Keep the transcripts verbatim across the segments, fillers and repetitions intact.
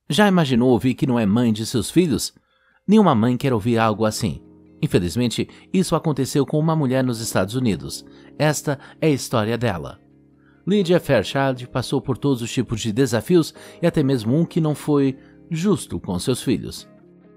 Já imaginou ouvir que não é mãe de seus filhos? Nenhuma mãe quer ouvir algo assim. Infelizmente, isso aconteceu com uma mulher nos Estados Unidos. Esta é a história dela. Lydia Fairchild passou por todos os tipos de desafios e até mesmo um que não foi justo com seus filhos.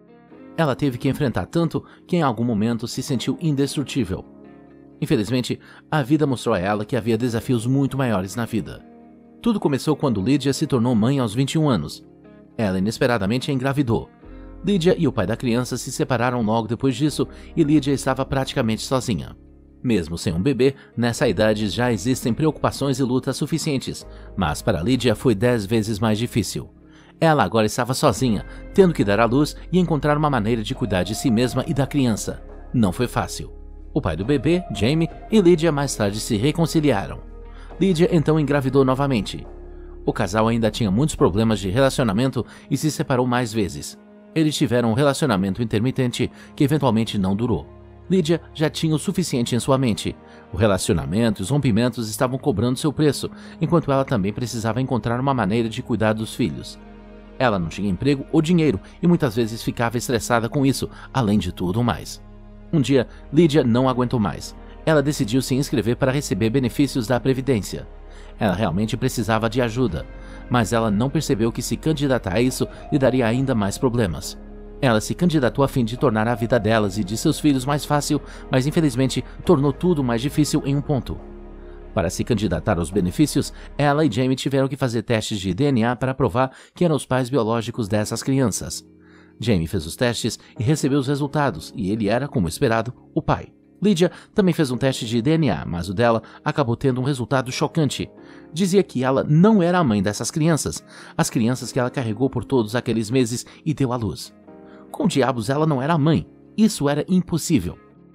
Ela teve que enfrentar tanto que em algum momento se sentiu indestrutível. Infelizmente, a vida mostrou a ela que havia desafios muito maiores na vida. Tudo começou quando Lydia se tornou mãe aos vinte e um anos. Ela inesperadamente engravidou. Lydia e o pai da criança se separaram logo depois disso e Lydia estava praticamente sozinha. Mesmo sem um bebê, nessa idade já existem preocupações e lutas suficientes, mas para Lydia foi dez vezes mais difícil. Ela agora estava sozinha, tendo que dar à luz e encontrar uma maneira de cuidar de si mesma e da criança. Não foi fácil. O pai do bebê, Jamie, e Lydia mais tarde se reconciliaram. Lydia então engravidou novamente. O casal ainda tinha muitos problemas de relacionamento e se separou mais vezes. Eles tiveram um relacionamento intermitente que eventualmente não durou. Lydia já tinha o suficiente em sua mente. O relacionamento e os rompimentos estavam cobrando seu preço, enquanto ela também precisava encontrar uma maneira de cuidar dos filhos. Ela não tinha emprego ou dinheiro e muitas vezes ficava estressada com isso, além de tudo mais. Um dia, Lydia não aguentou mais. Ela decidiu se inscrever para receber benefícios da Previdência. Ela realmente precisava de ajuda, mas ela não percebeu que se candidatar a isso lhe daria ainda mais problemas. Ela se candidatou a fim de tornar a vida delas e de seus filhos mais fácil, mas infelizmente tornou tudo mais difícil em um ponto. Para se candidatar aos benefícios, ela e Jamie tiveram que fazer testes de D N A para provar que eram os pais biológicos dessas crianças. Jamie fez os testes e recebeu os resultados, e ele era, como esperado, o pai. Lydia também fez um teste de D N A, mas o dela acabou tendo um resultado chocante. Dizia que ela não era a mãe dessas crianças, as crianças que ela carregou por todos aqueles meses e deu à luz. Com diabos ela não era a mãe? Isso era impossível.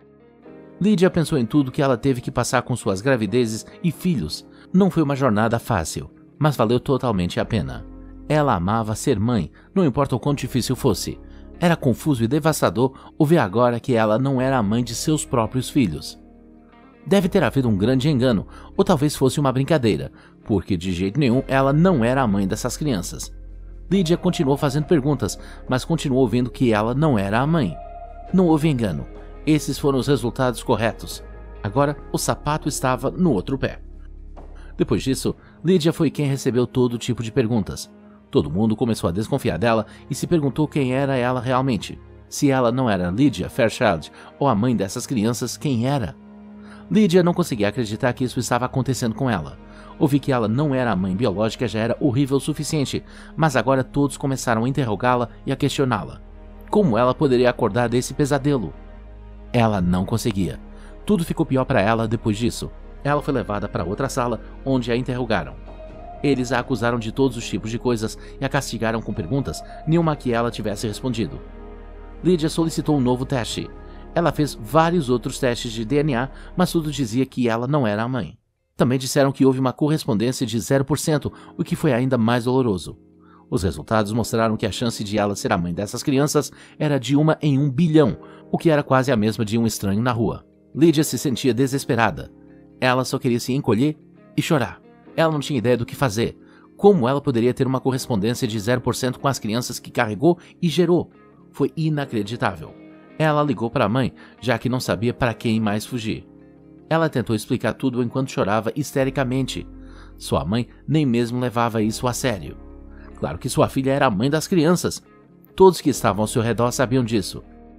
Lydia pensou em tudo que ela teve que passar com suas gravidezes e filhos. Não foi uma jornada fácil, mas valeu totalmente a pena. Ela amava ser mãe, não importa o quão difícil fosse. Era confuso e devastador ouvir agora que ela não era a mãe de seus próprios filhos. Deve ter havido um grande engano, ou talvez fosse uma brincadeira, porque de jeito nenhum ela não era a mãe dessas crianças. Lydia continuou fazendo perguntas, mas continuou ouvindo que ela não era a mãe. Não houve engano. Esses foram os resultados corretos. Agora, o sapato estava no outro pé. Depois disso, Lydia foi quem recebeu todo tipo de perguntas. Todo mundo começou a desconfiar dela e se perguntou quem era ela realmente. Se ela não era Lydia Fairchild ou a mãe dessas crianças, quem era? Lydia não conseguia acreditar que isso estava acontecendo com ela. Ouvir que ela não era a mãe biológica já era horrível o suficiente, mas agora todos começaram a interrogá-la e a questioná-la. Como ela poderia acordar desse pesadelo? Ela não conseguia. Tudo ficou pior para ela depois disso. Ela foi levada para outra sala, onde a interrogaram. Eles a acusaram de todos os tipos de coisas e a castigaram com perguntas, nenhuma que ela tivesse respondido. Lydia solicitou um novo teste. Ela fez vários outros testes de D N A, mas tudo dizia que ela não era a mãe. Também disseram que houve uma correspondência de zero por cento, o que foi ainda mais doloroso. Os resultados mostraram que a chance de ela ser a mãe dessas crianças era de uma em um bilhão, o que era quase a mesma de um estranho na rua. Lydia se sentia desesperada. Ela só queria se encolher e chorar. Ela não tinha ideia do que fazer. Como ela poderia ter uma correspondência de zero por cento com as crianças que carregou e gerou? Foi inacreditável. Ela ligou para a mãe, já que não sabia para quem mais fugir. Ela tentou explicar tudo enquanto chorava histericamente. Sua mãe nem mesmo levava isso a sério. Claro que sua filha era a mãe das crianças. Todos que estavam ao seu redor sabiam disso.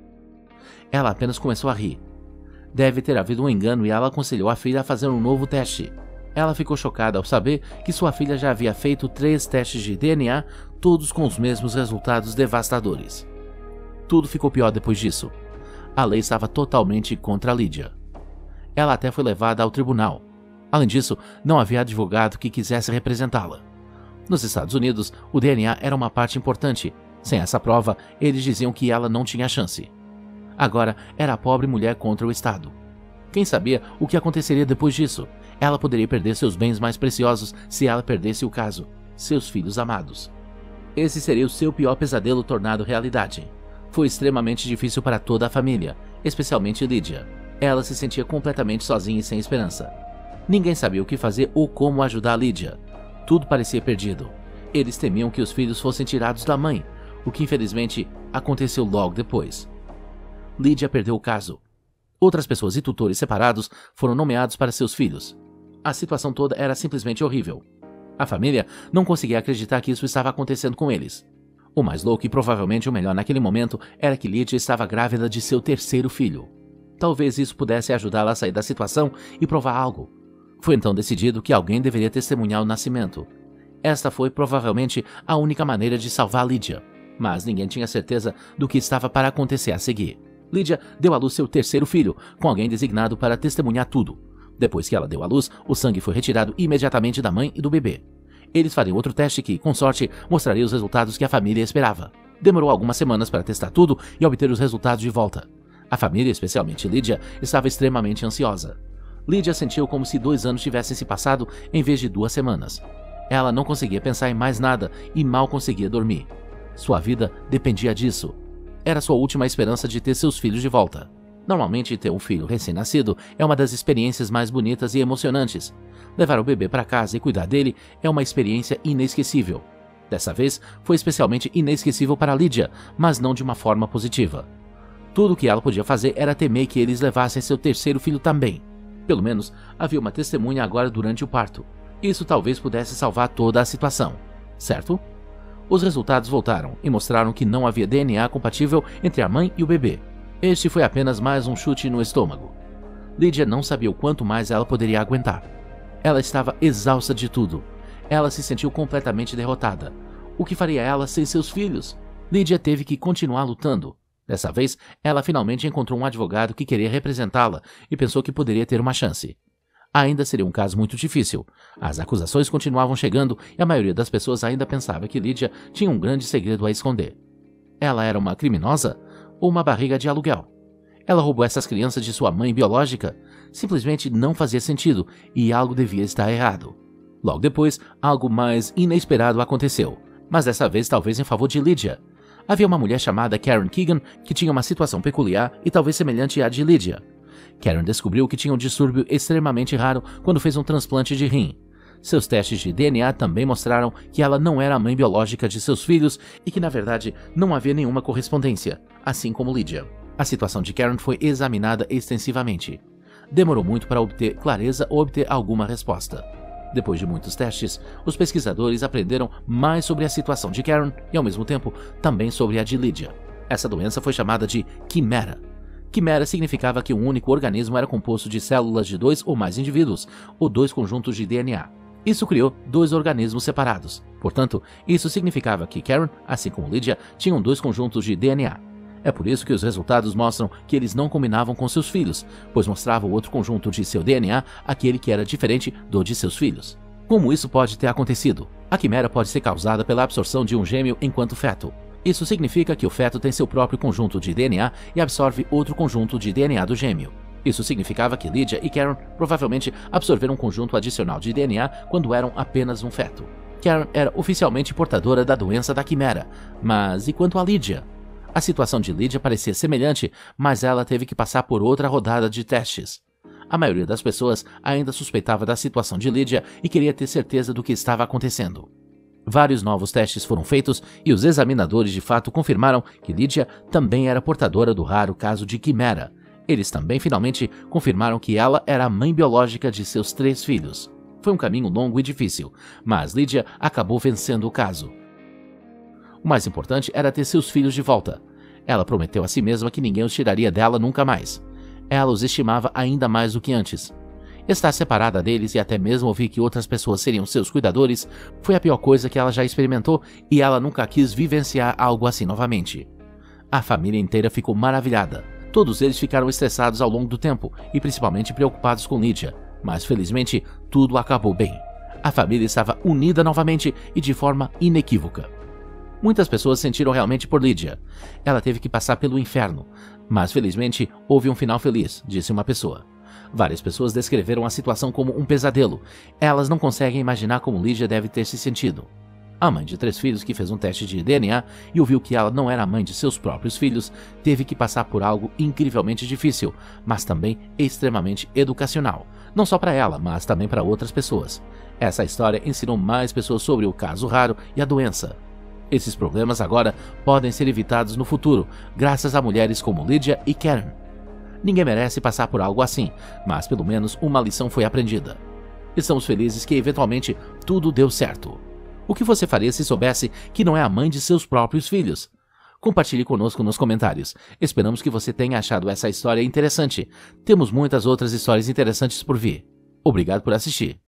Ela apenas começou a rir. Deve ter havido um engano e ela aconselhou a filha a fazer um novo teste. Ela ficou chocada ao saber que sua filha já havia feito três testes de D N A, todos com os mesmos resultados devastadores. Tudo ficou pior depois disso. A lei estava totalmente contra Lydia. Ela até foi levada ao tribunal. Além disso, não havia advogado que quisesse representá-la. Nos Estados Unidos, o D N A era uma parte importante. Sem essa prova, eles diziam que ela não tinha chance. Agora, era a pobre mulher contra o Estado. Quem sabia o que aconteceria depois disso? Ela poderia perder seus bens mais preciosos se ela perdesse o caso, seus filhos amados. Esse seria o seu pior pesadelo tornado realidade. Foi extremamente difícil para toda a família, especialmente Lydia. Ela se sentia completamente sozinha e sem esperança. Ninguém sabia o que fazer ou como ajudar Lydia. Tudo parecia perdido. Eles temiam que os filhos fossem tirados da mãe, o que infelizmente aconteceu logo depois. Lydia perdeu o caso. Outras pessoas e tutores separados foram nomeados para seus filhos. A situação toda era simplesmente horrível. A família não conseguia acreditar que isso estava acontecendo com eles. O mais louco e provavelmente o melhor naquele momento era que Lydia estava grávida de seu terceiro filho. Talvez isso pudesse ajudá-la a sair da situação e provar algo. Foi então decidido que alguém deveria testemunhar o nascimento. Esta foi provavelmente a única maneira de salvar Lydia, mas ninguém tinha certeza do que estava para acontecer a seguir. Lydia deu à luz seu terceiro filho, com alguém designado para testemunhar tudo. Depois que ela deu à luz, o sangue foi retirado imediatamente da mãe e do bebê. Eles fariam outro teste que, com sorte, mostraria os resultados que a família esperava. Demorou algumas semanas para testar tudo e obter os resultados de volta. A família, especialmente Lydia, estava extremamente ansiosa. Lydia sentiu como se dois anos tivessem se passado em vez de duas semanas. Ela não conseguia pensar em mais nada e mal conseguia dormir. Sua vida dependia disso. Era sua última esperança de ter seus filhos de volta. Normalmente, ter um filho recém-nascido é uma das experiências mais bonitas e emocionantes. Levar o bebê para casa e cuidar dele é uma experiência inesquecível. Dessa vez, foi especialmente inesquecível para Lydia, mas não de uma forma positiva. Tudo o que ela podia fazer era temer que eles levassem seu terceiro filho também. Pelo menos, havia uma testemunha agora durante o parto. Isso talvez pudesse salvar toda a situação, certo? Os resultados voltaram e mostraram que não havia D N A compatível entre a mãe e o bebê. Este foi apenas mais um chute no estômago. Lydia não sabia o quanto mais ela poderia aguentar. Ela estava exausta de tudo. Ela se sentiu completamente derrotada. O que faria ela sem seus filhos? Lydia teve que continuar lutando. Dessa vez, ela finalmente encontrou um advogado que queria representá-la e pensou que poderia ter uma chance. Ainda seria um caso muito difícil. As acusações continuavam chegando e a maioria das pessoas ainda pensava que Lydia tinha um grande segredo a esconder. Ela era uma criminosa ou uma barriga de aluguel? Ela roubou essas crianças de sua mãe biológica? Simplesmente não fazia sentido e algo devia estar errado. Logo depois, algo mais inesperado aconteceu, mas dessa vez talvez em favor de Lydia. Havia uma mulher chamada Karen Keegan que tinha uma situação peculiar e talvez semelhante à de Lydia. Karen descobriu que tinha um distúrbio extremamente raro quando fez um transplante de rim. Seus testes de D N A também mostraram que ela não era a mãe biológica de seus filhos e que, na verdade, não havia nenhuma correspondência, assim como Lydia. A situação de Karen foi examinada extensivamente. Demorou muito para obter clareza ou obter alguma resposta. Depois de muitos testes, os pesquisadores aprenderam mais sobre a situação de Karen e, ao mesmo tempo, também sobre a de Lydia. Essa doença foi chamada de quimera. Quimera significava que um único organismo era composto de células de dois ou mais indivíduos, ou dois conjuntos de D N A. Isso criou dois organismos separados. Portanto, isso significava que Karen, assim como Lydia, tinham dois conjuntos de D N A. É por isso que os resultados mostram que eles não combinavam com seus filhos, pois mostrava o outro conjunto de seu D N A, aquele que era diferente do de seus filhos. Como isso pode ter acontecido? A quimera pode ser causada pela absorção de um gêmeo enquanto feto. Isso significa que o feto tem seu próprio conjunto de D N A e absorve outro conjunto de D N A do gêmeo. Isso significava que Lydia e Karen provavelmente absorveram um conjunto adicional de D N A quando eram apenas um feto. Karen era oficialmente portadora da doença da quimera, mas e quanto a Lydia? A situação de Lydia parecia semelhante, mas ela teve que passar por outra rodada de testes. A maioria das pessoas ainda suspeitava da situação de Lydia e queria ter certeza do que estava acontecendo. Vários novos testes foram feitos e os examinadores de fato confirmaram que Lydia também era portadora do raro caso de quimera. Eles também finalmente confirmaram que ela era a mãe biológica de seus três filhos. Foi um caminho longo e difícil, mas Lydia acabou vencendo o caso. O mais importante era ter seus filhos de volta. Ela prometeu a si mesma que ninguém os tiraria dela nunca mais. Ela os estimava ainda mais do que antes. Estar separada deles e até mesmo ouvir que outras pessoas seriam seus cuidadores foi a pior coisa que ela já experimentou e ela nunca quis vivenciar algo assim novamente. A família inteira ficou maravilhada. Todos eles ficaram estressados ao longo do tempo e principalmente preocupados com Lydia, mas felizmente tudo acabou bem. A família estava unida novamente e de forma inequívoca. Muitas pessoas sentiram realmente por Lydia. Ela teve que passar pelo inferno, mas felizmente houve um final feliz, disse uma pessoa. Várias pessoas descreveram a situação como um pesadelo. Elas não conseguem imaginar como Lydia deve ter se sentido. A mãe de três filhos que fez um teste de D N A e ouviu que ela não era a mãe de seus próprios filhos, teve que passar por algo incrivelmente difícil, mas também extremamente educacional. Não só para ela, mas também para outras pessoas. Essa história ensinou mais pessoas sobre o caso raro e a doença. Esses problemas agora podem ser evitados no futuro, graças a mulheres como Lydia e Karen. Ninguém merece passar por algo assim, mas pelo menos uma lição foi aprendida. Estamos felizes que eventualmente tudo deu certo. O que você faria se soubesse que não é a mãe de seus próprios filhos? Compartilhe conosco nos comentários. Esperamos que você tenha achado essa história interessante. Temos muitas outras histórias interessantes por vir. Obrigado por assistir.